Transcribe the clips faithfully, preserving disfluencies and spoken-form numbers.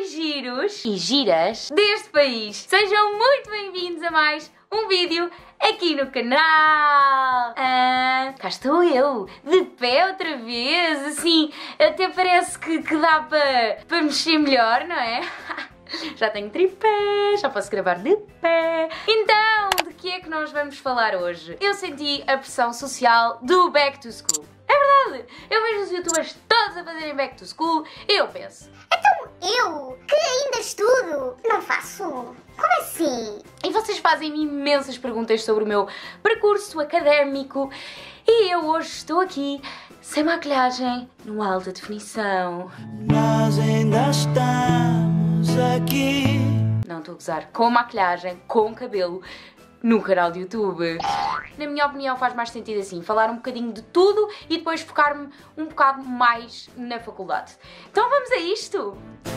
giros e giras deste país. Sejam muito bem-vindos a mais um vídeo aqui no canal. Ah, cá estou eu, de pé outra vez, assim, até parece que, que dá para para mexer melhor, não é? Já tenho tripé, já posso gravar de pé. Então, de que é que nós vamos falar hoje? Eu senti a pressão social do Back to School. É verdade, eu vejo os youtubers todos a fazerem Back to School e eu penso... Então eu, que ainda estudo, não faço? Como assim? E vocês fazem-me imensas perguntas sobre o meu percurso académico e eu hoje estou aqui sem maquilhagem, numa alta definição. Nós ainda estamos aqui. Não estou a gozar, com maquilhagem, com cabelo, no canal de YouTube. Na minha opinião faz mais sentido assim, falar um bocadinho de tudo e depois focar-me um bocado mais na faculdade. Então vamos a isto!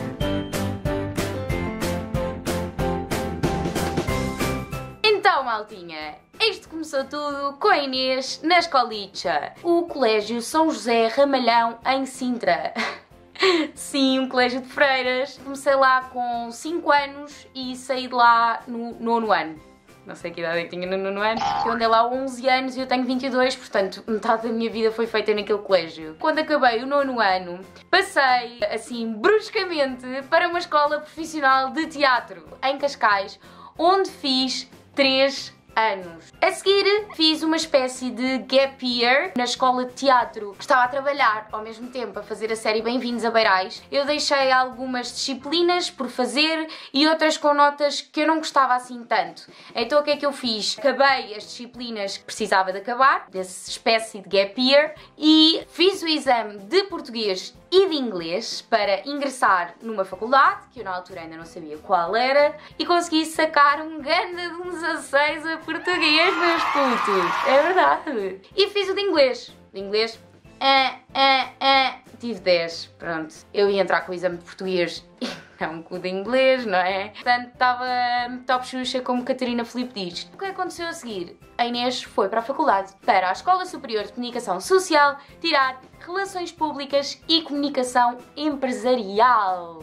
Então, maltinha, isto começou tudo com a Inês na escolicha, o Colégio São José Ramalhão em Sintra. Sim, um colégio de freiras. Comecei lá com cinco anos e saí de lá no nono ano. Não sei que idade é que tinha no nono ano. Eu andei lá há onze anos e eu tenho vinte e dois, portanto metade da minha vida foi feita naquele colégio. Quando acabei o nono ano, passei, assim, bruscamente para uma escola profissional de teatro em Cascais, onde fiz três anos. A seguir fiz uma espécie de gap year na escola de teatro. Estava a trabalhar ao mesmo tempo a fazer a série Bem-vindos a Beirais. Eu deixei algumas disciplinas por fazer e outras com notas que eu não gostava assim tanto. Então o que é que eu fiz? Acabei as disciplinas que precisava de acabar, dessa espécie de gap year, e fiz o exame de português e de inglês para ingressar numa faculdade, que eu na altura ainda não sabia qual era, e consegui sacar um ganda de um dezasseis a português, meus putos. É verdade. E fiz o de inglês. De inglês, ah, ah, ah, tive dez, pronto. Eu ia entrar com o exame de português e não com o de inglês, não é? Portanto, estava top xuxa, como Catarina Filipe diz. O que aconteceu a seguir? A Inês foi para a faculdade, para a Escola Superior de Comunicação Social, tirar Relações Públicas e Comunicação Empresarial.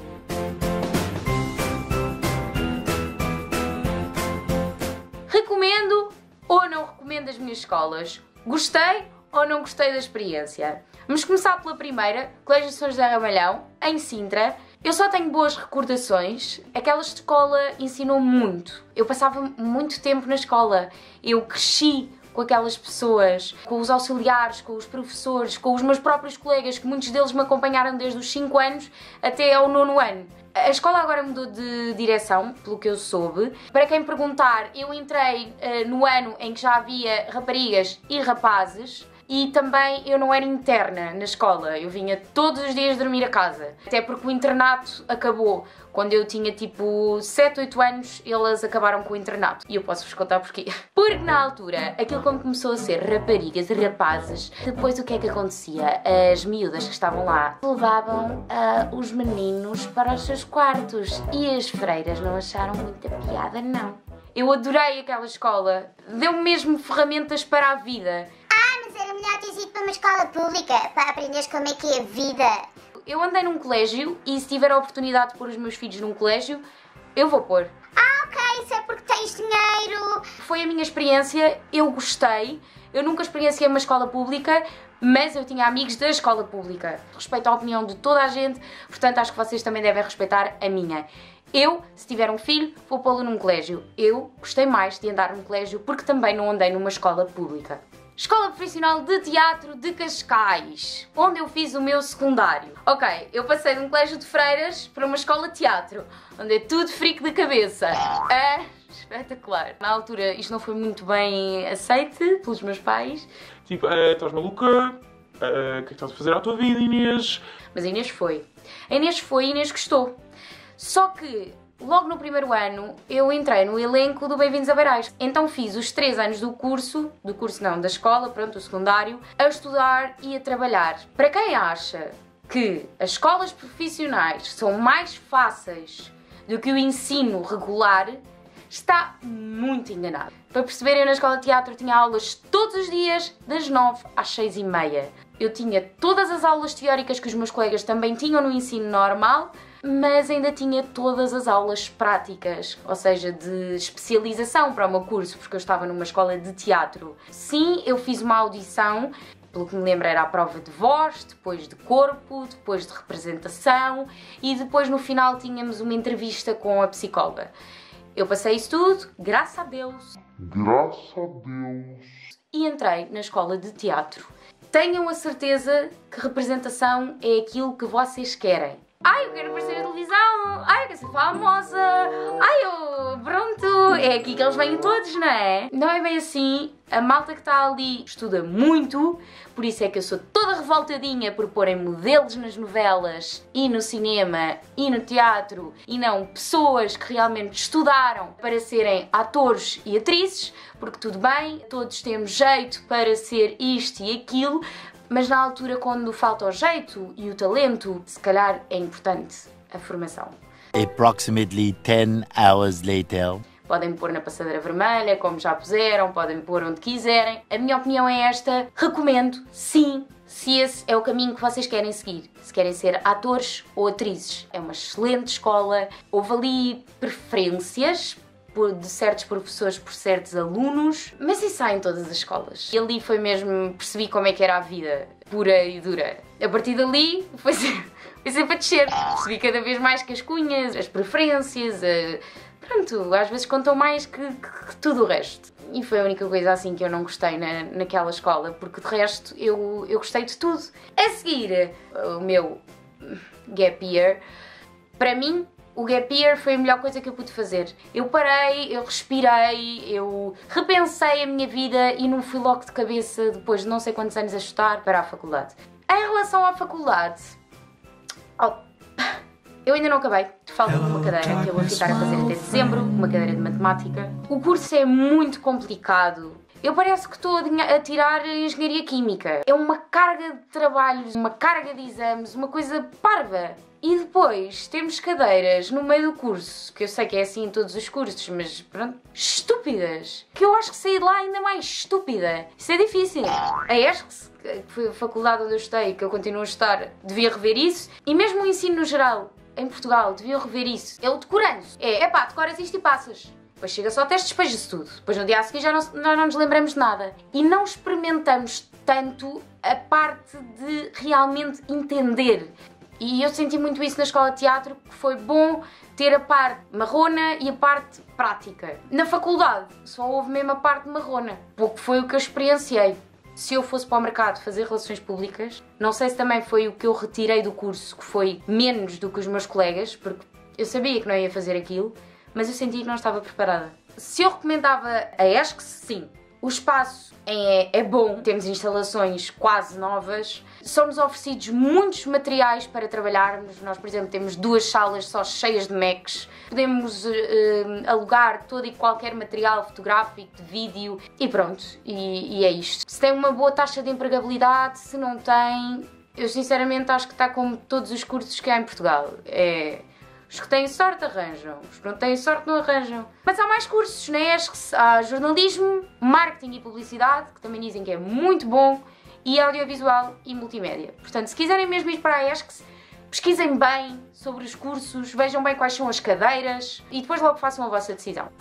Recomendo ou não recomendo as minhas escolas? Gostei ou não gostei da experiência? Vamos começar pela primeira, Colégio São José Ramalhão, em Sintra. Eu só tenho boas recordações. Aquela escola ensinou muito. Eu passava muito tempo na escola. Eu cresci com aquelas pessoas, com os auxiliares, com os professores, com os meus próprios colegas, que muitos deles me acompanharam desde os cinco anos até ao nono ano. A escola agora mudou de direção, pelo que eu soube. Para quem perguntar, eu entrei uh, no ano em que já havia raparigas e rapazes. E também eu não era interna na escola, eu vinha todos os dias dormir a casa. Até porque o internato acabou. Quando eu tinha tipo sete, oito anos, elas acabaram com o internato. E eu posso-vos contar porquê. Porque na altura, aquilo como começou a ser raparigas e rapazes, depois o que é que acontecia? As miúdas que estavam lá levavam uh, os meninos para os seus quartos. E as freiras não acharam muita piada, não. Eu adorei aquela escola. Deu-me mesmo ferramentas para a vida. Era melhor teres ido para uma escola pública para aprenderes como é que é a vida. Eu andei num colégio e se tiver a oportunidade de pôr os meus filhos num colégio, eu vou pôr. Ah, ok, isso é porque tens dinheiro. Foi a minha experiência, eu gostei. Eu nunca experienciei uma escola pública, mas eu tinha amigos da escola pública. Respeito a opinião de toda a gente, portanto acho que vocês também devem respeitar a minha. Eu, se tiver um filho, vou pô-lo num colégio. Eu gostei mais de andar num colégio porque também não andei numa escola pública. Escola Profissional de Teatro de Cascais, onde eu fiz o meu secundário. Ok, eu passei de um colégio de freiras para uma escola de teatro, onde é tudo frico de cabeça. É espetacular. Na altura isto não foi muito bem aceite pelos meus pais. Tipo, uh, estás maluca? Uh, o que é que estás a fazer à tua vida, Inês? Mas a Inês foi. A Inês foi e a Inês gostou. Só que... logo no primeiro ano, eu entrei no elenco do Bem-vindos a Beirais. Então fiz os três anos do curso, do curso não, da escola, pronto, o secundário, a estudar e a trabalhar. Para quem acha que as escolas profissionais são mais fáceis do que o ensino regular, está muito enganado. Para perceberem, eu na escola de teatro tinha aulas todos os dias, das nove às seis e meia. Eu tinha todas as aulas teóricas que os meus colegas também tinham no ensino normal, mas ainda tinha todas as aulas práticas, ou seja, de especialização para o meu curso, porque eu estava numa escola de teatro. Sim, eu fiz uma audição, pelo que me lembro era a prova de voz, depois de corpo, depois de representação e depois no final tínhamos uma entrevista com a psicóloga. Eu passei isso tudo, graças a Deus. Graças a Deus. E entrei na escola de teatro. Tenham a certeza que representação é aquilo que vocês querem. Ai, eu quero aparecer na televisão! Ai, eu quero ser famosa! Ai, eu... pronto! É aqui que eles vêm todos, não é? Não é bem assim. A malta que está ali estuda muito, por isso é que eu sou toda revoltadinha por porem modelos nas novelas e no cinema e no teatro e não pessoas que realmente estudaram para serem atores e atrizes, porque tudo bem, todos temos jeito para ser isto e aquilo, mas na altura quando falta o jeito e o talento, se calhar é importante a formação. Approximately ten hours later. Podem pôr na passadeira vermelha, como já puseram, podem pôr onde quiserem. A minha opinião é esta, recomendo, sim, se esse é o caminho que vocês querem seguir. Se querem ser atores ou atrizes. É uma excelente escola, houve ali preferências de certos professores por certos alunos, mas isso há em todas as escolas. E ali foi mesmo, percebi como é que era a vida, pura e dura. A partir dali foi sempre, foi sempre a descer. Percebi cada vez mais que as cunhas, as preferências, a... Pronto, às vezes contam mais que, que, que tudo o resto. E foi a única coisa assim que eu não gostei na, naquela escola, porque de resto eu, eu gostei de tudo. A seguir, o meu gap year, para mim, o gap year foi a melhor coisa que eu pude fazer. Eu parei, eu respirei, eu repensei a minha vida e não fui logo de cabeça, depois de não sei quantos anos a estudar, para a faculdade. Em relação à faculdade, oh, eu ainda não acabei. Falta uma cadeira que eu vou ficar a fazer até dezembro, uma cadeira de matemática. O curso é muito complicado. Eu parece que estou a tirar engenharia química. É uma carga de trabalhos, uma carga de exames, uma coisa parva. E depois temos cadeiras no meio do curso, que eu sei que é assim em todos os cursos, mas pronto, estúpidas. Que eu acho que saí de lá ainda mais estúpida. Isso é difícil. A ESCS, que foi a faculdade onde eu estudei, que eu continuo a estudar, devia rever isso. E mesmo o ensino no geral, em Portugal, devia rever isso. É o decorando. É, epá, decoras isto e passas. Depois chega só ao teste, despeja-se tudo. Depois no dia a seguir já não, já não nos lembramos de nada. E não experimentamos tanto a parte de realmente entender. E eu senti muito isso na escola de teatro, que foi bom ter a parte marrona e a parte prática. Na faculdade só houve mesmo a parte marrona. Pouco foi o que eu experienciei. Se eu fosse para o mercado fazer relações públicas, não sei se também foi o que eu retirei do curso, que foi menos do que os meus colegas, porque eu sabia que não ia fazer aquilo, mas eu sentia que não estava preparada. Se eu recomendava a ESCS, sim. O espaço é, é bom, temos instalações quase novas, são-nos oferecidos muitos materiais para trabalharmos. Nós, por exemplo, temos duas salas só cheias de Macs, podemos uh, alugar todo e qualquer material fotográfico, de vídeo e pronto, e, e é isto. Se tem uma boa taxa de empregabilidade, se não tem, eu sinceramente acho que está como todos os cursos que há em Portugal. É... Os que têm sorte arranjam, os que não têm sorte não arranjam. Mas há mais cursos, na ESCS, há jornalismo, marketing e publicidade, que também dizem que é muito bom, e audiovisual e multimédia. Portanto, se quiserem mesmo ir para a ESCS, pesquisem bem sobre os cursos, vejam bem quais são as cadeiras e depois logo façam a vossa decisão.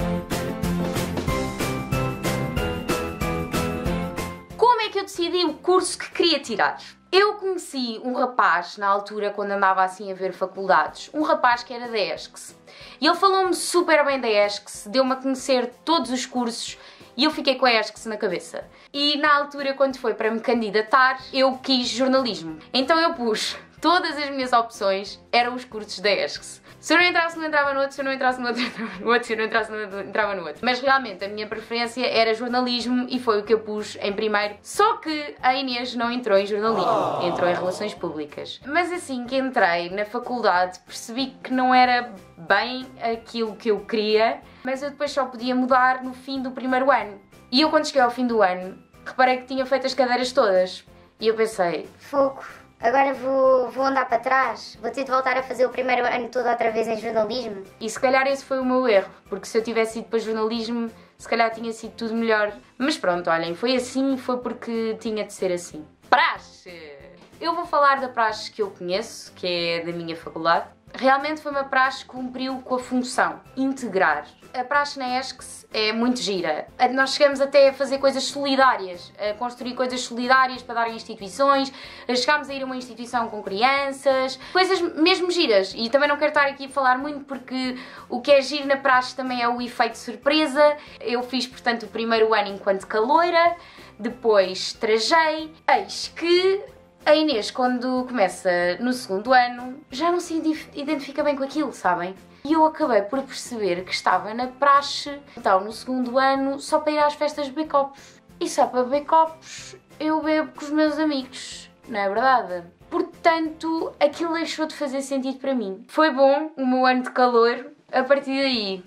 Como é que eu decidi o curso que queria tirar? Eu conheci um rapaz, na altura, quando andava assim a ver faculdades, um rapaz que era da ESCS. E ele falou-me super bem da ESCS, deu-me a conhecer todos os cursos e eu fiquei com a ESCS na cabeça. E na altura, quando foi para me candidatar, eu quis jornalismo. Então eu pus todas as minhas opções, eram os cursos da ESCS. Se eu não entrasse, não entrava no outro, se eu não entrasse no outro, entrava no outro, se eu não entrasse no outro, entrava no outro. Mas realmente a minha preferência era jornalismo e foi o que eu pus em primeiro. Só que a Inês não entrou em jornalismo, entrou em relações públicas. Mas assim que entrei na faculdade percebi que não era bem aquilo que eu queria, mas eu depois só podia mudar no fim do primeiro ano. E eu quando cheguei ao fim do ano, reparei que tinha feito as cadeiras todas. E eu pensei... Fogo. Agora vou, vou andar para trás, vou ter de voltar a fazer o primeiro ano todo outra vez em jornalismo. E se calhar esse foi o meu erro, porque se eu tivesse ido para jornalismo, se calhar tinha sido tudo melhor. Mas pronto, olhem, foi assim, foi porque tinha de ser assim. Praxe! Eu vou falar da praxe que eu conheço, que é da minha faculdade. realmente foi uma praxe que cumpriu com a função, integrar. A praxe na E S C é muito gira. Nós chegamos até a fazer coisas solidárias, a construir coisas solidárias para dar a instituições, chegámos a ir a uma instituição com crianças, coisas mesmo giras. E também não quero estar aqui a falar muito porque o que é giro na praxe também é o efeito surpresa. Eu fiz, portanto, o primeiro ano enquanto caloira, depois trajei, eis que a Inês, quando começa no segundo ano, já não se identifica bem com aquilo, sabem? E eu acabei por perceber que estava na praxe, então no segundo ano, só para ir às festas de beber copos. E só para beber copos eu bebo com os meus amigos, não é verdade? Portanto, aquilo deixou de fazer sentido para mim. Foi bom o meu ano de calor, a partir daí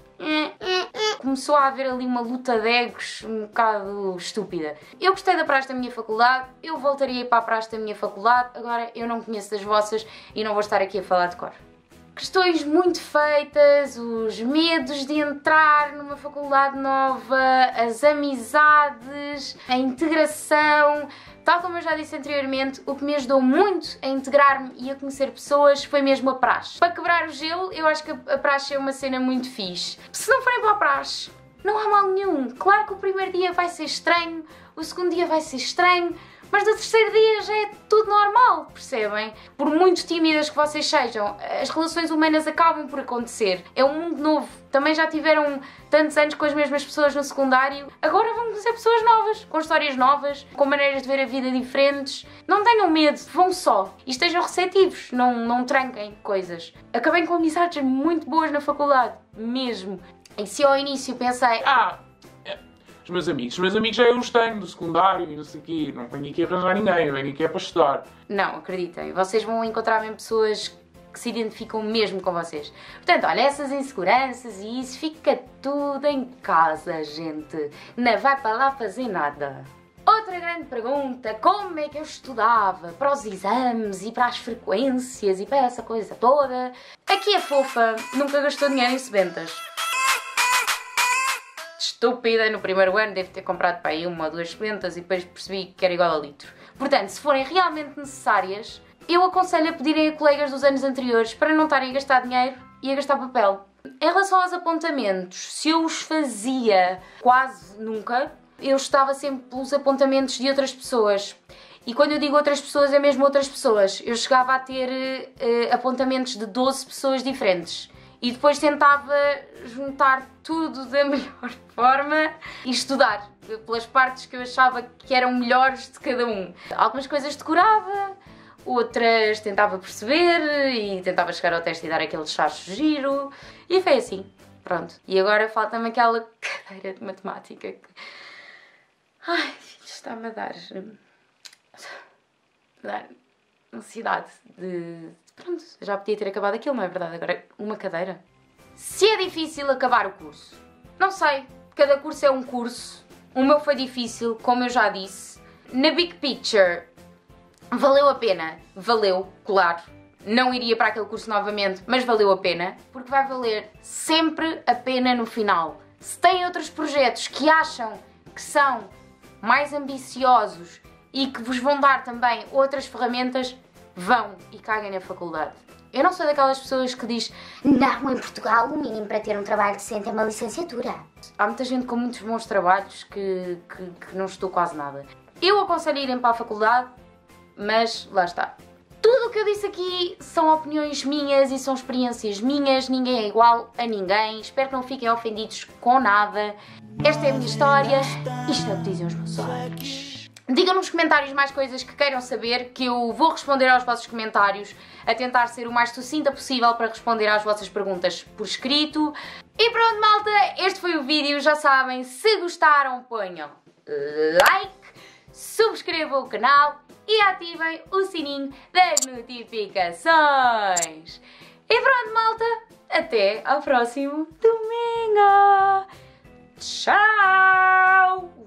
começou a haver ali uma luta de egos um bocado estúpida. Eu gostei da praxe da minha faculdade, eu voltaria a ir para a praxe da minha faculdade, agora eu não conheço das vossas e não vou estar aqui a falar de cor. Questões muito feitas, os medos de entrar numa faculdade nova, as amizades, a integração. Tal como eu já disse anteriormente, o que me ajudou muito a integrar-me e a conhecer pessoas foi mesmo a praxe. Para quebrar o gelo, eu acho que a praxe é uma cena muito fixe. Se não forem para a praxe, não há mal nenhum. Claro que o primeiro dia vai ser estranho, o segundo dia vai ser estranho, mas no terceiro dia já é tudo normal, percebem? Por muito tímidas que vocês sejam, as relações humanas acabam por acontecer. É um mundo novo. Também já tiveram tantos anos com as mesmas pessoas no secundário. Agora vão conhecer pessoas novas, com histórias novas, com maneiras de ver a vida diferentes. Não tenham medo, vão só. E estejam receptivos, não, não tranquem coisas. Acabei com amizades muito boas na faculdade, mesmo. E se eu ao início pensei... Ah, os meus amigos. Os meus amigos já eu os tenho do secundário e não sei o quê. Não venho aqui a arranjar ninguém, venho aqui é para estudar. Não, acreditem. Vocês vão encontrar mesmo pessoas que se identificam mesmo com vocês. Portanto, olha, essas inseguranças e isso fica tudo em casa, gente. Não vai para lá fazer nada. Outra grande pergunta, como é que eu estudava para os exames e para as frequências e para essa coisa toda? Aqui a fofa nunca gastou dinheiro em sebentas. Estúpida, no primeiro ano devo ter comprado para aí uma ou duas sebentas e depois percebi que era igual a litro. Portanto, se forem realmente necessárias, eu aconselho a pedirem a colegas dos anos anteriores para não estarem a gastar dinheiro e a gastar papel. Em relação aos apontamentos, se eu os fazia quase nunca, eu estava sempre pelos apontamentos de outras pessoas. E quando eu digo outras pessoas, é mesmo outras pessoas. Eu chegava a ter uh, apontamentos de doze pessoas diferentes. E depois tentava juntar tudo da melhor forma e estudar pelas partes que eu achava que eram melhores de cada um. Algumas coisas decorava, outras tentava perceber e tentava chegar ao teste e dar aquele chacho giro. E foi assim, pronto. E agora falta-me aquela cadeira de matemática que... Ai, está-me a dar... a dar ansiedade de... Pronto, já podia ter acabado aquilo, não é verdade? Agora, uma cadeira. Se é difícil acabar o curso, não sei. Cada curso é um curso. O meu foi difícil, como eu já disse. Na big picture, valeu a pena. Valeu, claro. Não iria para aquele curso novamente, mas valeu a pena. Porque vai valer sempre a pena no final. Se têm outros projetos que acham que são mais ambiciosos e que vos vão dar também outras ferramentas, vão e caguem na faculdade. Eu não sou daquelas pessoas que diz não, em Portugal o mínimo para ter um trabalho decente é uma licenciatura. Há muita gente com muitos bons trabalhos que, que, que não estou quase nada. Eu aconselho a irem para a faculdade, mas lá está. Tudo o que eu disse aqui são opiniões minhas e são experiências minhas, ninguém é igual a ninguém, espero que não fiquem ofendidos com nada. Esta é a minha história, isto é o que dizem os meus olhos. Digam nos comentários mais coisas que queiram saber, que eu vou responder aos vossos comentários, a tentar ser o mais sucinta possível para responder às vossas perguntas por escrito. E pronto, malta, este foi o vídeo, já sabem, se gostaram ponham like, subscrevam o canal e ativem o sininho das notificações. E pronto, malta, até ao próximo domingo. Tchau!